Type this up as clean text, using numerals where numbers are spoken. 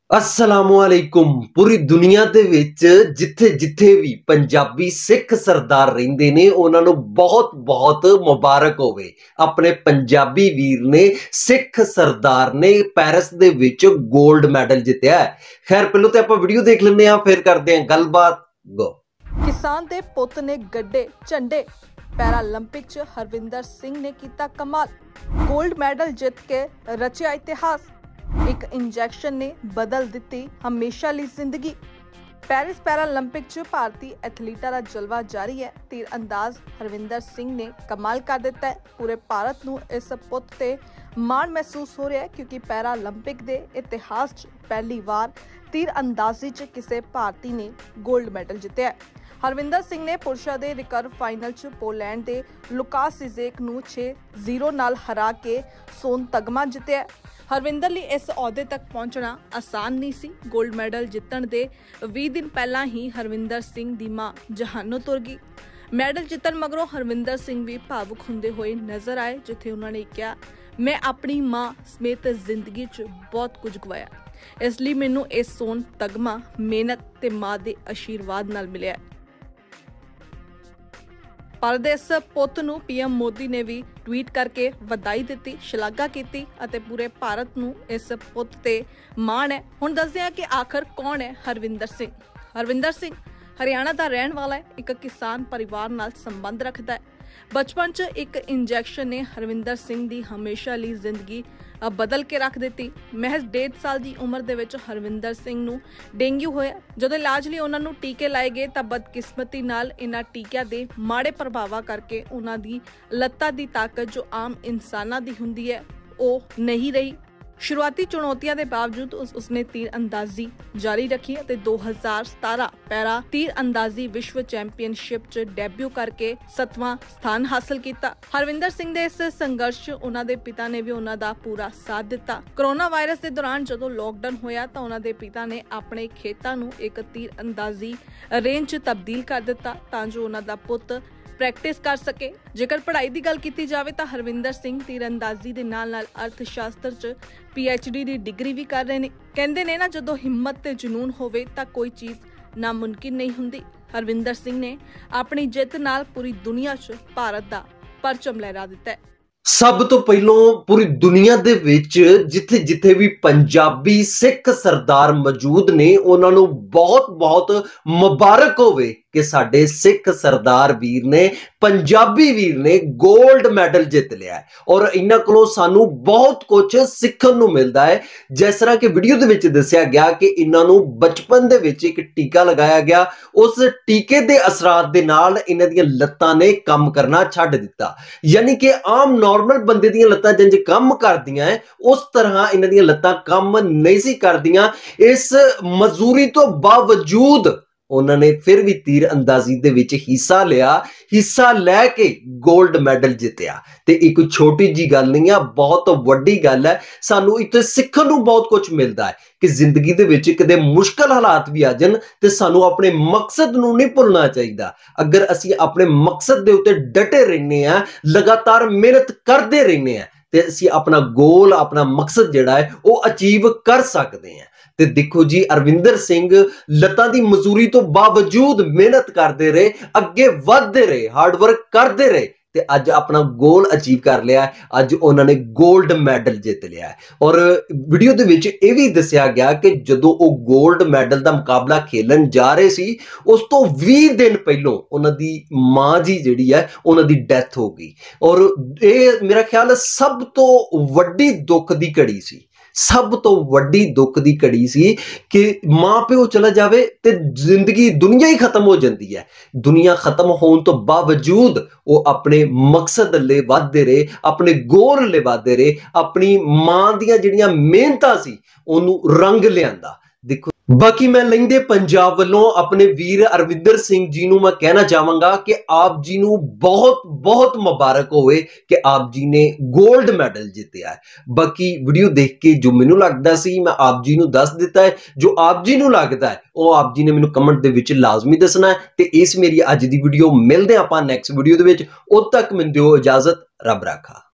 अस्सलामुअलैकुम। पूरी दुनिया ਦੇ ਵਿੱਚ ਜਿੱਥੇ-ਜਿੱਥੇ ਵੀ ਪੰਜਾਬੀ ਸਿੱਖ ਸਰਦਾਰ ਰਹਿੰਦੇ ਨੇ ਉਹਨਾਂ ਨੂੰ ਬਹੁਤ-ਬਹੁਤ ਮੁਬਾਰਕ ਹੋਵੇ। ਆਪਣੇ ਪੰਜਾਬੀ ਵੀਰ ਨੇ ਸਿੱਖ ਸਰਦਾਰ ਨੇ ਪੈਰਿਸ ਦੇ ਵਿੱਚ 골ਡ ਮੈਡਲ ਜਿੱਤਿਆ ਹੈ। ਖੈਰ ਪਹਿਲਾਂ ਤਾਂ ਆਪਾਂ ਵੀਡੀਓ ਦੇਖ ਲੈਂਦੇ ਆ ਫਿਰ ਕਰਦੇ ਆ ਗੱਲਬਾਤ। ਗੋ किसान दे पुत ने गड्ढे झंडे पैरालंपिक च हरविंदर सिंह ने किया कमाल गोल्ड मैडल जित के रचिया इतिहास एक इंजैक्शन ने बदल दी हमेशा ली जिंदगी पैरिस पैरालंपिक च भारतीय एथलीटा का जलवा जारी है। तीर अंदाज हरविंदर सिंह ने कमाल कर दिता है। पूरे भारत नूं इस पुत ते माण महसूस हो रहा है क्योंकि पैरालंपिक के इतिहास च पहली बार तीर अंदाजी च किसी भारती ने गोल्ड मैडल जितया है। हरविंदर सिंह ने पुरुषों के रिकर्व फाइनल च पोलैंड के लुकास सिजेक नूं 6-0 नाल हरा के सोन तगमा जितया। हरविंदर लिए इस अहुदे तक पहुंचना आसान नहीं सी। गोल्ड मैडल जितण दे 20 दिन पहला ही हरविंदर सिंह दी मां जहानों तुर गई। मैडल जितण मगरों हरविंदर सिंह भी भावुक हुंदे होए नजर आए जिथे उन्होंने कहा, मैं अपनी मां समेत जिंदगी च बहुत कुछ गवाया, इसलिए मैनू इस सोन तगमा मेहनत ते मां दे आशीर्वाद नाल मिलिया। पर इस पुत नूं पीएम मोदी ने भी ट्वीट करके वधाई दी, शलाघा की पूरे भारत नूं इस पुत ते माण है। हुण दसदे हां कि आखिर कौन है हरविंदर सिंह। हरविंदर सिंह हरियाणा का रहने वाला है, एक किसान परिवार नाल संबंध रखता है। बचपन च एक इंजैक्शन ने हरविंदर सिंह की हमेशा ली जिंदगी बदल के रख दी। महज 1.5 साल की उम्र दे विच हरविंदर सिंह नूं डेंगू होया। जदों इलाज लई उन्हां नूं टीके लाए गए तां बदकिस्मती नाल इन्हां टीकिਆਂ ਦੇ माड़े प्रभावां करके उन्हां दी लत्तां दी ताकत जो आम इंसानां दी हुंदी है ਉਹ नहीं रही। शुरुआती चुनौतियों के बावजूद उसने तीर अंदाजी जारी रखी और 2017 पैरा तीर अंदाजी विश्व चैंपीयनशिप च डेब्यू करके 7वां स्थान हासिल किया। हरविंदर सिंह दे इस संघर्ष च उन्हां दे पिता ने भी उन्हां दा पूरा साथ दिता। कोरोना वायरस के दौरान जदों लॉकडाउन होया तां उन्हां दे पिता ने अपने खेतां नूं एक तीर अंदाजी रेंज च तब्दील कर दिता तां जो उन्हां दा पुत प्रैक्टिस कर सके। जेकर पढ़ाई की गल की जाए तो हरविंदर सिंह तीरअंदाजी के नाल अर्थशास्त्र च PhD की डिग्री भी कर रहे हैं। कहते ने ना जदों हिम्मत ते जुनून होवे तां कोई चीज़ नामुमकिन नहीं हुंदी। हरविंदर सिंह ने अपनी जित नाल पूरी दुनिया च भारत का परचम लहरा दिता है। सब तो पहलों पूरी दुनिया दे विच जिथे जिथे भी पंजाबी सिख सरदार मौजूद ने उन्हां नूं बहुत-बहुत मुबारक होवे कि साडे सिख सरदार वीर ने पंजाबी वीर ने गोल्ड मैडल जित लिया है और इन्हां कोलों सानू बहुत कुछ सीखण नूं मिलदा है। जिस तरह कि वीडियो दे विच दस्सिया गया कि इन्हां नूं बचपन दे विच एक टीका लगाया गया, उस टीके दे असरात दे नाल इन्हां दीयां लत्तां ने काम करना छड्ड दित्ता। यानी कि आम नॉर्मल बंदे दीयां लत्तां जिंज काम करदियां है उस तरह इन्हां दीयां लत्तां काम नहीं सी करदियां। इस मजूरी तो बावजूद उन्होंने फिर भी तीर अंदाजी दे विच हिस्सा लैके गोल्ड मैडल जितया। ते एक छोटी जी गल नहीं है, बहुत वड्डी गल है। सानू इत्थे सीखण नूं बहुत कुछ मिलता है कि जिंदगी दे विच कदे मुश्किल हालात भी आ जाण ते सानू अपने मकसद नूं नहीं भुलना चाहिए। अगर असीं अपने मकसद दे उत्ते डटे रहने आ, लगातार मेहनत करते रहने आ ते असीं अपना गोल अपना मकसद जिहड़ा है वो अचीव कर सकते हैं। ते देखो जी हरविंदर सिंह लत्तां दी मजूरी तो बावजूद मेहनत करते रहे, अगे वधदे रहे, हार्डवर्क करते रहे ते अज अपना गोल अचीव कर लिया है। अज उन्होंने गोल्ड मैडल जित लिया है। और वीडियो दे विच ये भी दस्सिया गया कि जदों वो गोल्ड मैडल का मुकाबला खेलन जा रहे सी उस तो 20 दिन पहलों उन्हां दी मां जी जिहड़ी है उन्हां दी डेथ हो गई। और ये मेरा ख्याल सब तो वड्डी दुख दी घड़ी सी, सब तो वड्डी दुख दी घड़ी सी कि मां प्यो चला जावे ते जिंदगी दुनिया ही खत्म हो जाती है। दुनिया खत्म होने तो बावजूद वो अपने मकसद ले वधदे रहे, अपने गोल ले वधदे रहे, अपनी मां दियां जिहड़ियां मेहनतां सी ओनू रंग लियांदा। देखो बाकी मैं लैंदे पंजाब वालों अपने वीर हरविंदर सिंह जी नूं मैं कहना चाहांगा कि आप जी नूं बहुत बहुत मुबारक होवे कि आप जी ने गोल्ड मैडल जितया है। बाकी वीडियो देख के जो मैनूं लगदा सी मैं आप जी नूं दस दिता है, जो आप जी नूं लगदा है वो आप जी ने मैनूं कमेंट दे विच लाजमी दसना है। ते इस मेरी अज दी वीडियो मिलदे आपां नैक्सट वीडियो दे विच, उद तक मैनूं दिओ इजाजत, रब राखा।